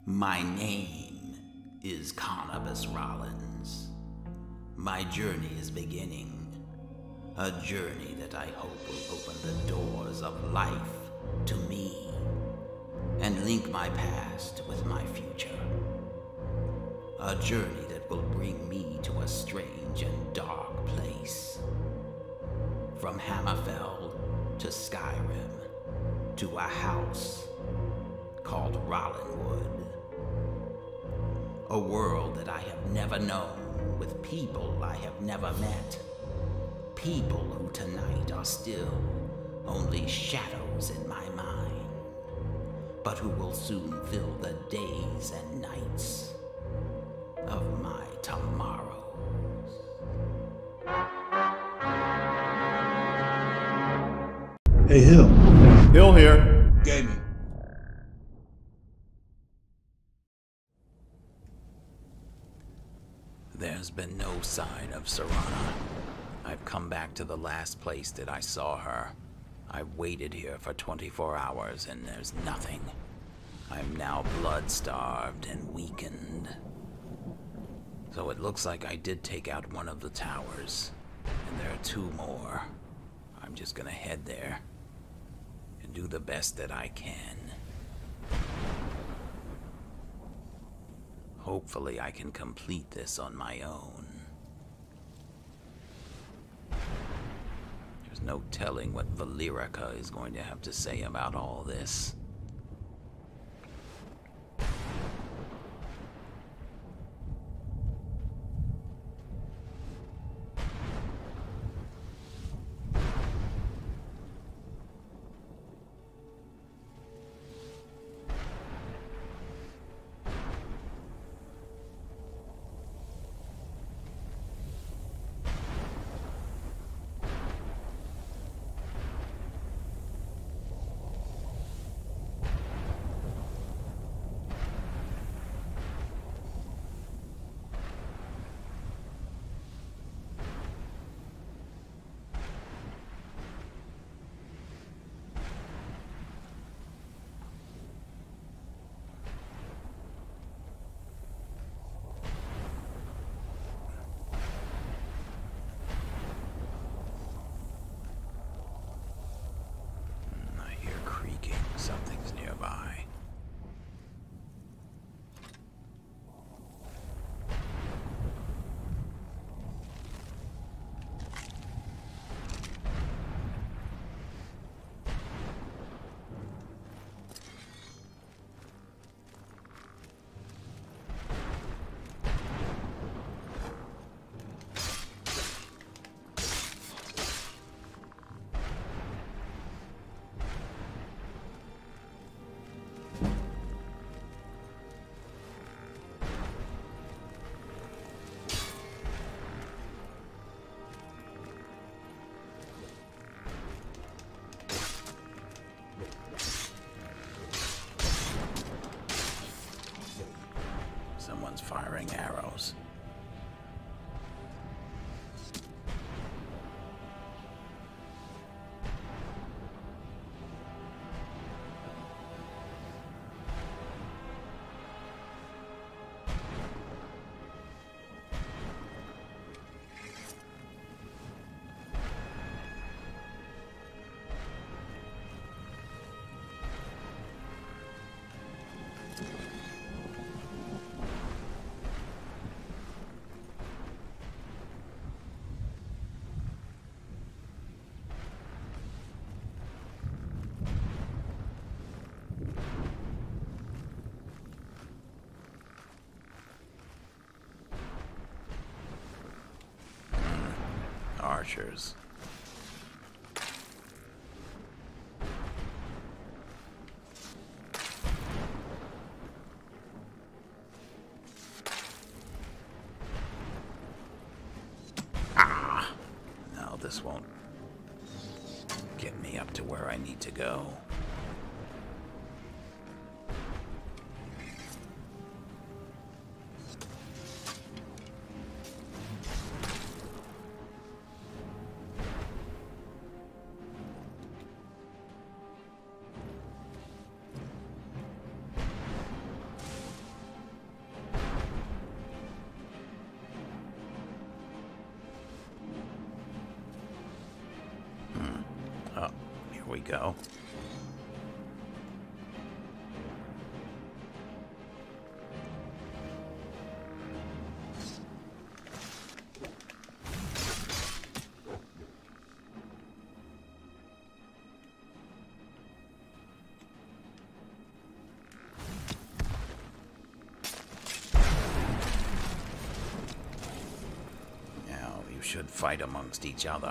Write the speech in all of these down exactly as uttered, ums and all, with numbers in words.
My name is Barnabas Rollins. My journey is beginning. A journey that I hope will open the doors of life to me and link my past with my future. A journey that will bring me to a strange and dark place. From Hammerfell to Skyrim to a house called Rollinwood. A world that I have never known with people I have never met. People who tonight are still only shadows in my mind, but who will soon fill the days and nights of my tomorrows. Hey, Hill. Hill here. Gaming. There's been no sign of Serana. I've come back to the last place that I saw her. I've waited here for twenty-four hours and there's nothing. I'm now blood-starved and weakened. So it looks like I did take out one of the towers, and there are two more. I'm just gonna head there and do the best that I can. Hopefully I can complete this on my own. There's no telling what Valerica is going to have to say about all this. Something's nearby. Someone's firing arrows. Archers. Ah! No, this won't get me up to where I need to go. Oh, here we go. Should fight amongst each other.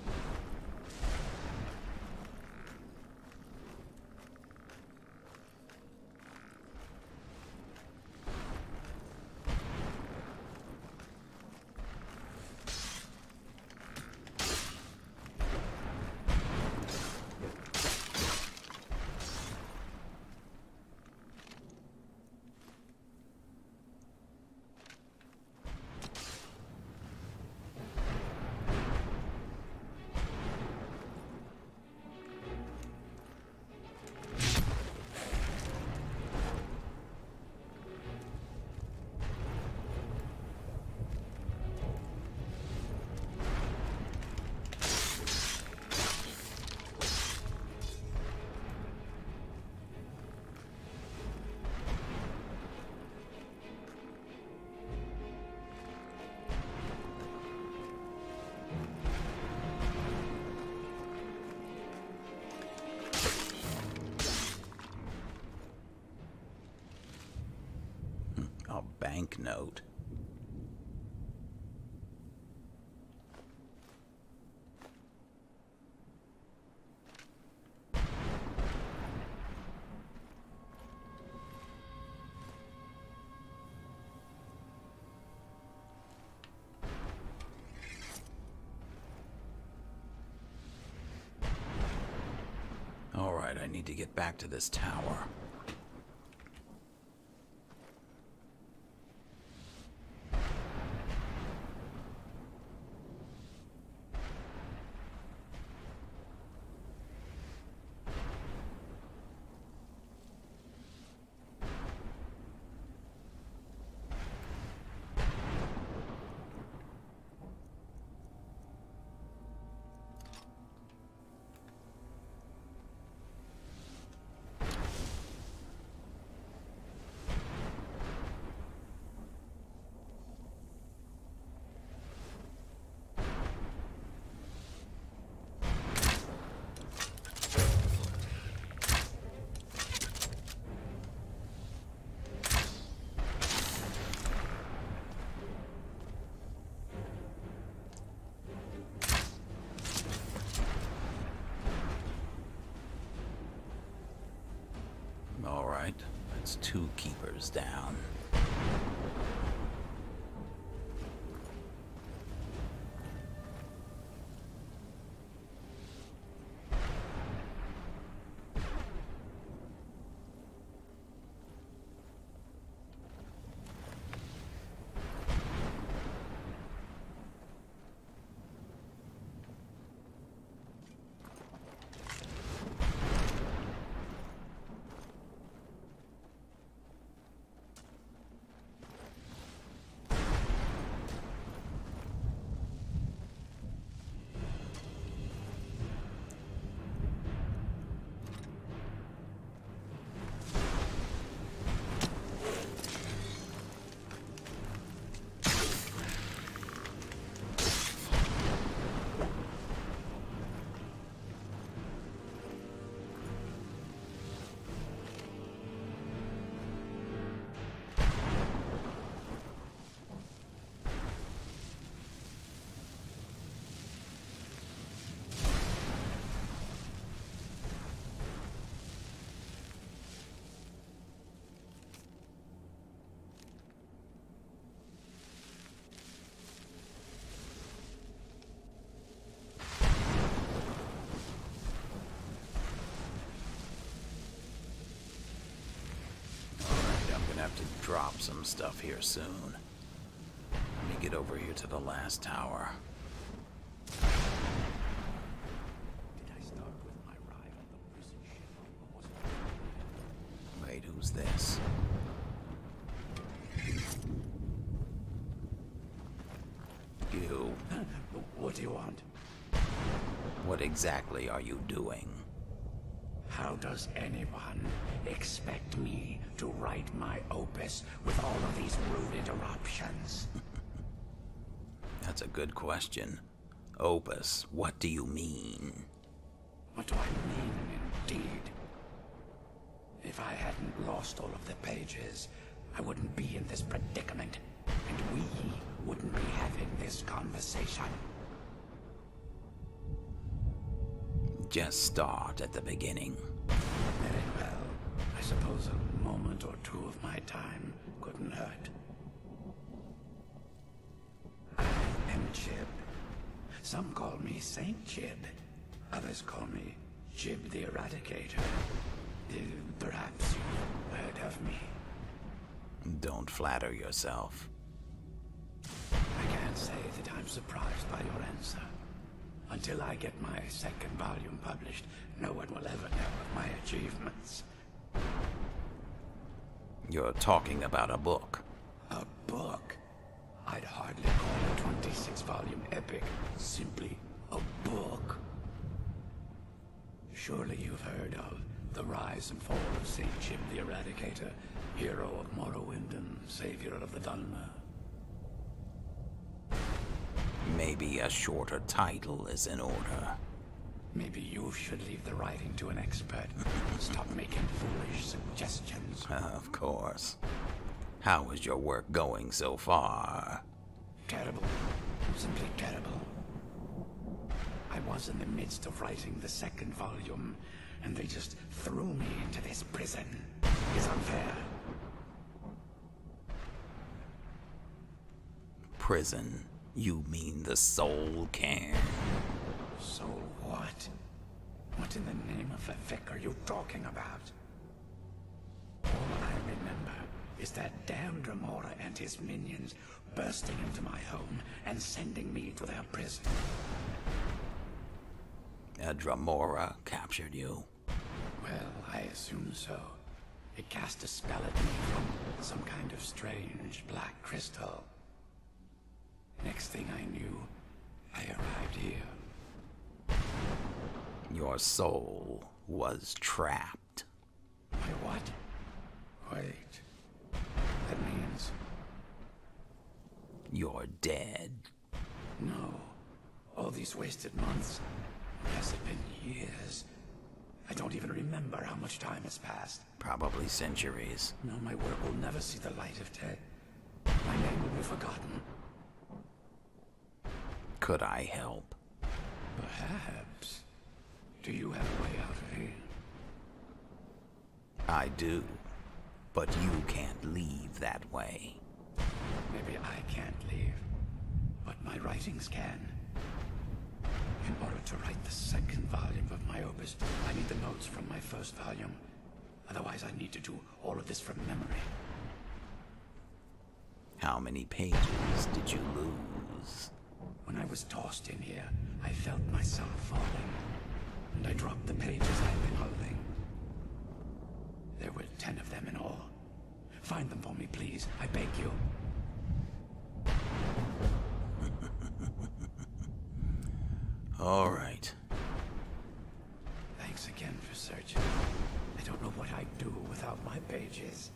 Banknote. All right, I need to get back to this tower. That's two keepers down. Have to drop some stuff here soon. Let me get over here to the last tower. Did I start with my ride on the prison ship, or was it? Wait, who's this? You. What do you want? What exactly are you doing? How does anyone expect me to write my opus with all of these rude interruptions? That's a good question. Opus, what do you mean? What do I mean, indeed? If I hadn't lost all of the pages, I wouldn't be in this predicament, and we wouldn't be having this conversation. Just start at the beginning. Very well. I suppose a moment or two of my time couldn't hurt. I am Jib. Some call me Saint Jib. Others call me Jib the Eradicator. Uh, Perhaps you've heard of me. Don't flatter yourself. I can't say that I'm surprised by your answer. Until I get my second volume published, no one will ever know of my achievements. You're talking about a book. A book? I'd hardly call a twenty-six volume epic simply a book. Surely you've heard of the rise and fall of Saint Jib the Eradicator, hero of Morrowind and savior of the Dawnguard. Maybe a shorter title is in order. Maybe you should leave the writing to an expert. Stop making foolish suggestions. Of course. How is your work going so far? Terrible. Simply terrible. I was in the midst of writing the second volume, and they just threw me into this prison. It's unfair. Prison? You mean the soul cairn? So what? What in the name of the Vic are you talking about? All I remember is that damn Andromeda and his minions bursting into my home and sending me to their prison. Andromeda captured you. Well, I assume so. It cast a spell at me from some kind of strange black crystal. Next thing I knew, I arrived here. Your soul was trapped. My what? Wait. That means... You're dead. No. All these wasted months. Has it been years? I don't even remember how much time has passed. Probably centuries. No, my work will never see the light of day. My name will be forgotten. Could I help? Perhaps. Do you have a way out of here? I do. But you can't leave that way. Maybe I can't leave, but my writings can. In order to write the second volume of my opus, I need the notes from my first volume. Otherwise, I need to do all of this from memory. How many pages did you lose? When I was tossed in here, I felt myself falling, and I dropped the pages I'd been holding. There were ten of them in all. Find them for me, please. I beg you. All right. Thanks again for searching. I don't know what I'd do without my pages.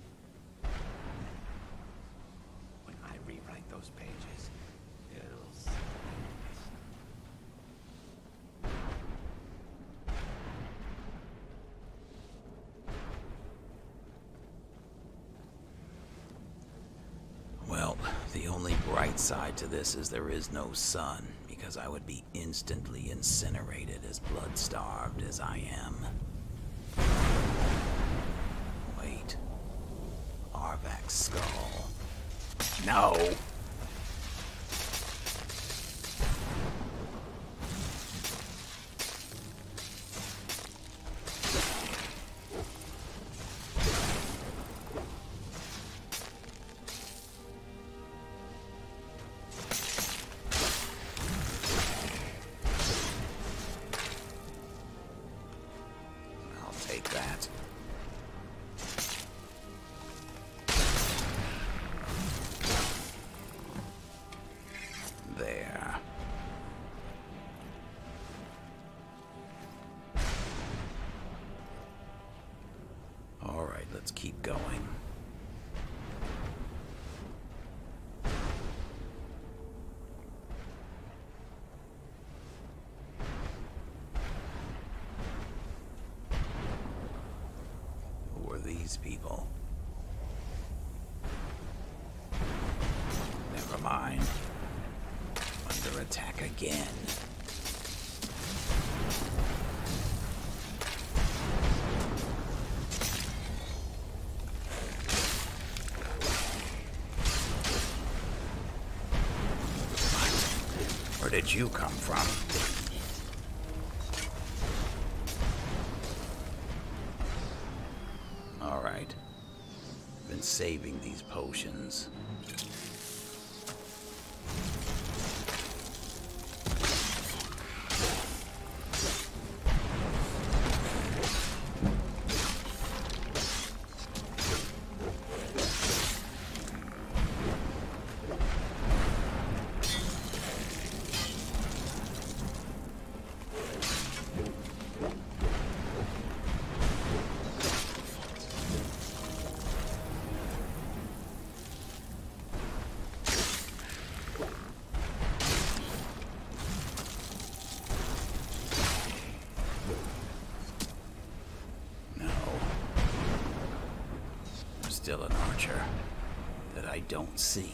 When I rewrite those pages, it'll... Well, the only bright side to this is there is no sun, because I would be instantly incinerated as blood-starved as I am. Wait. Arvak's skull. No! Let's keep going. Who are these people? Never mind. Under attack again. Where did you come from? All right. Been saving these potions. Still an archer that I don't see.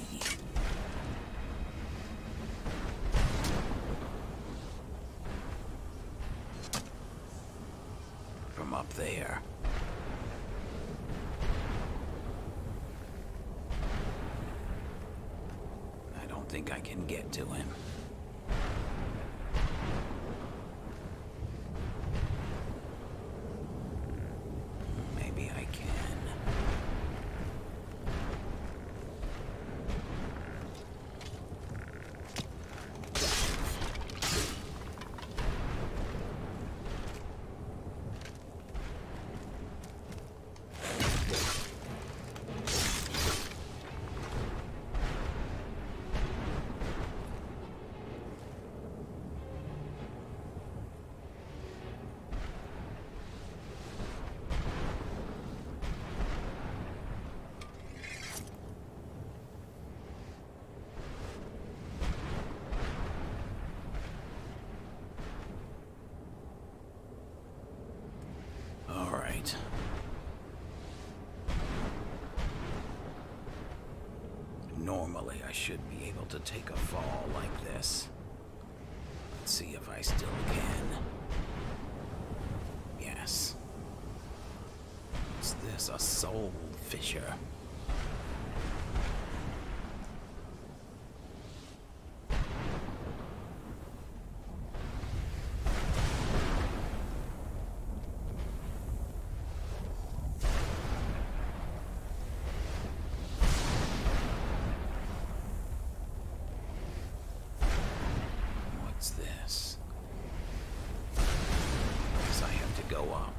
From up there. I don't think I can get to him. Maybe I can. Normally, I should be able to take a fall like this. Let's see if I still can. Yes. Is this a soul fissure? This? Guess I have to go up.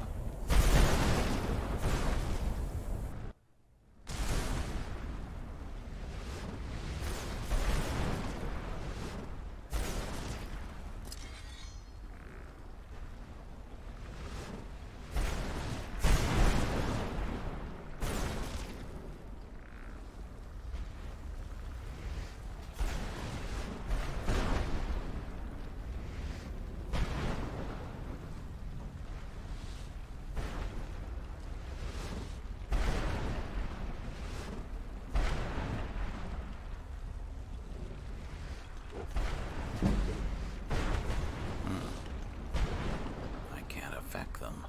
Them.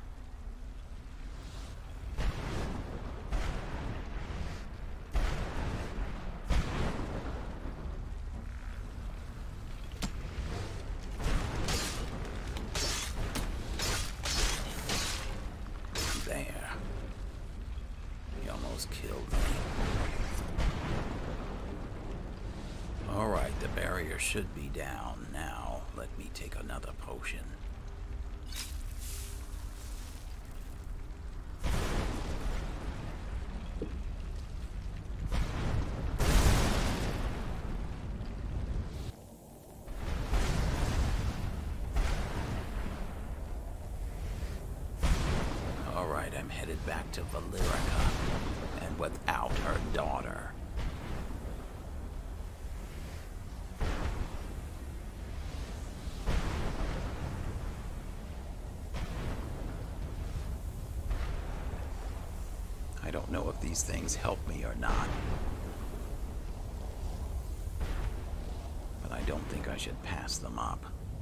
There. He almost killed me. All right, the barrier should be down now. Let me take another potion. right, I'm headed back to Valyrica, and without her daughter. I don't know if these things help me or not, but I don't think I should pass them up.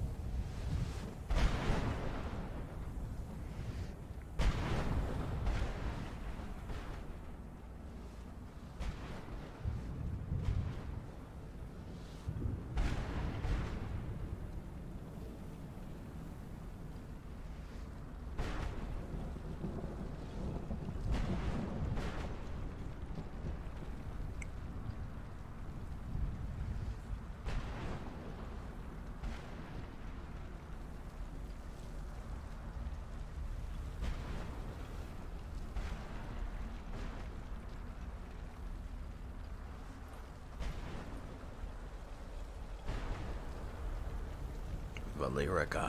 Valyrica.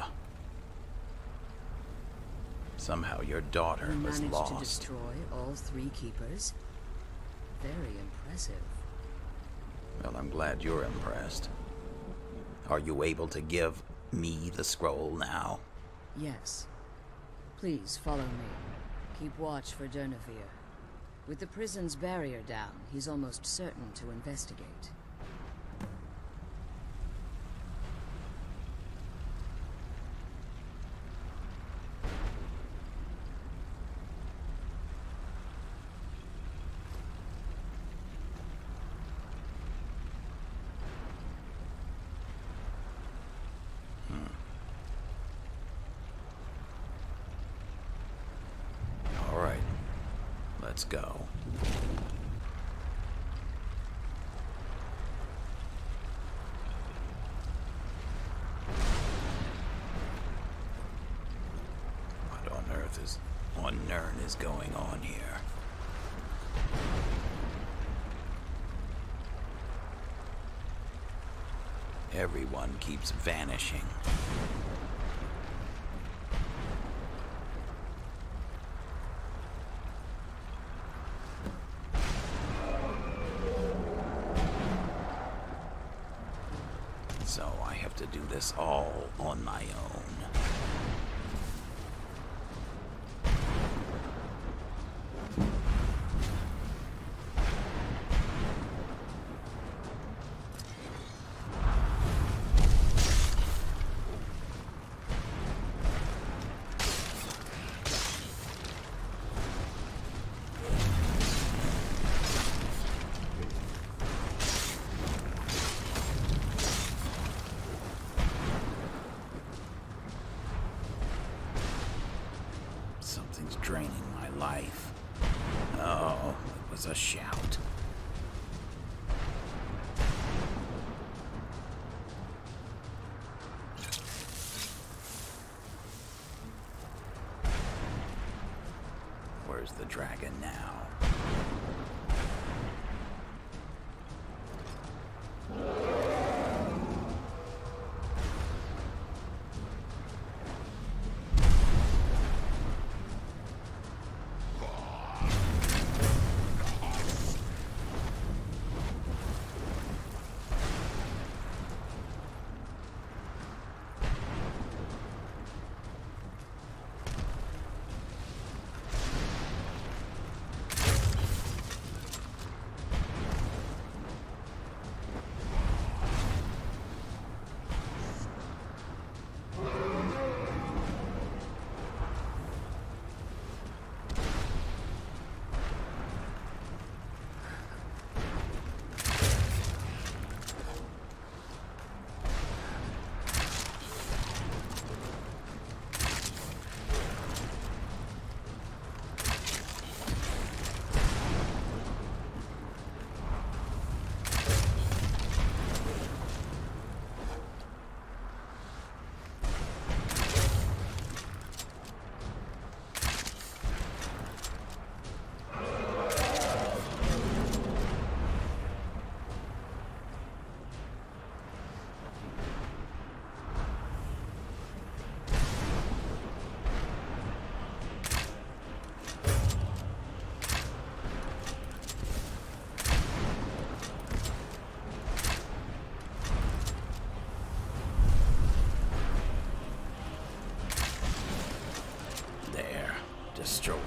Somehow your daughter You was managed lost. to destroy all three keepers? Very impressive. Well, I'm glad you're impressed. Are you able to give me the scroll now? Yes. Please follow me. Keep watch for Durnavir. With the prison's barrier down, he's almost certain to investigate. Let's go. What on earth is on Nern is going on here? Everyone keeps vanishing. So I have to do this all on my own. Something's draining my life. Oh, it was a shout. Where's the dragon now? destroyed.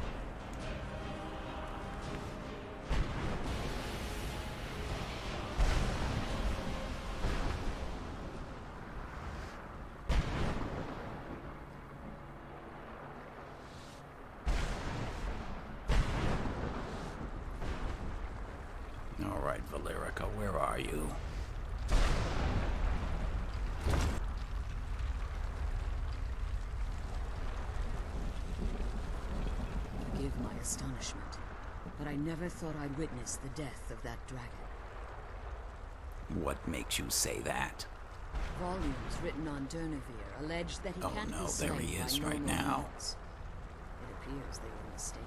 All right, Valerica, where are you? Forgive my astonishment, but I never thought I'd witness the death of that dragon. What makes you say that? Volumes written on Durnevere allege that he Oh can't no, be slain there he is by right normal now. means. It appears they were mistaken.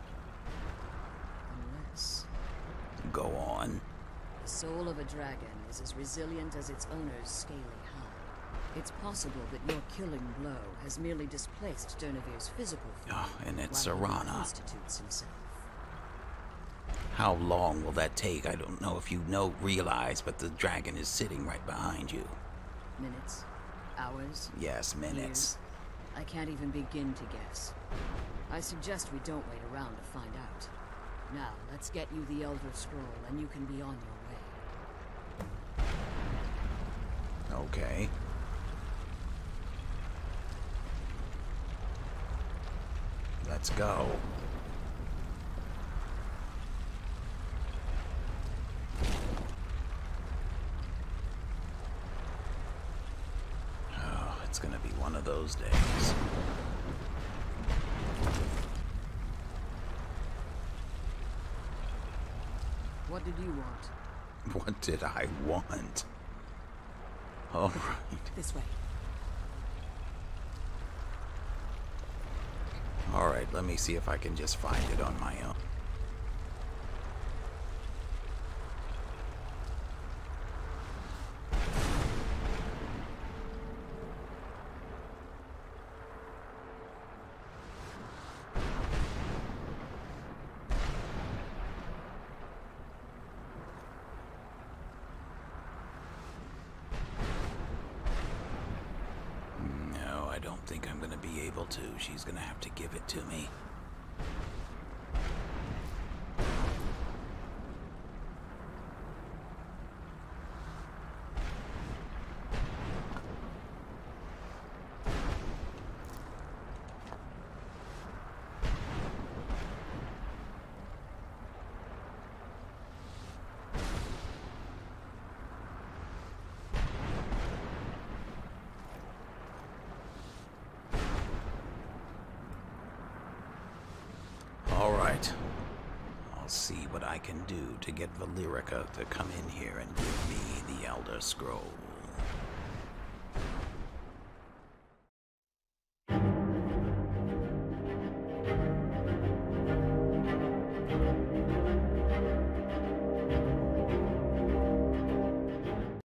Unless Go on. the soul of a dragon is as resilient as its owner's scaly hide. It's possible that your killing blow has merely displaced Durnevere's physical form, Oh, and it's while he Serana. reconstitutes himself. How long will that take? I don't know if you know, realize, but the dragon is sitting right behind you. Minutes? Hours? Yes, minutes. Years? I can't even begin to guess. I suggest we don't wait around to find out. Now, let's get you the Elder Scroll, and you can be on your way. Okay. Let's go. Oh, it's gonna be one of those days. What did you want? What did I want? All right. This way. All right, let me see if I can just find it on my own. No, I don't think I'm gonna be able to. She's gonna have to give it to me. All right. I'll see what I can do to get Valerica to come in here and give me the Elder Scroll.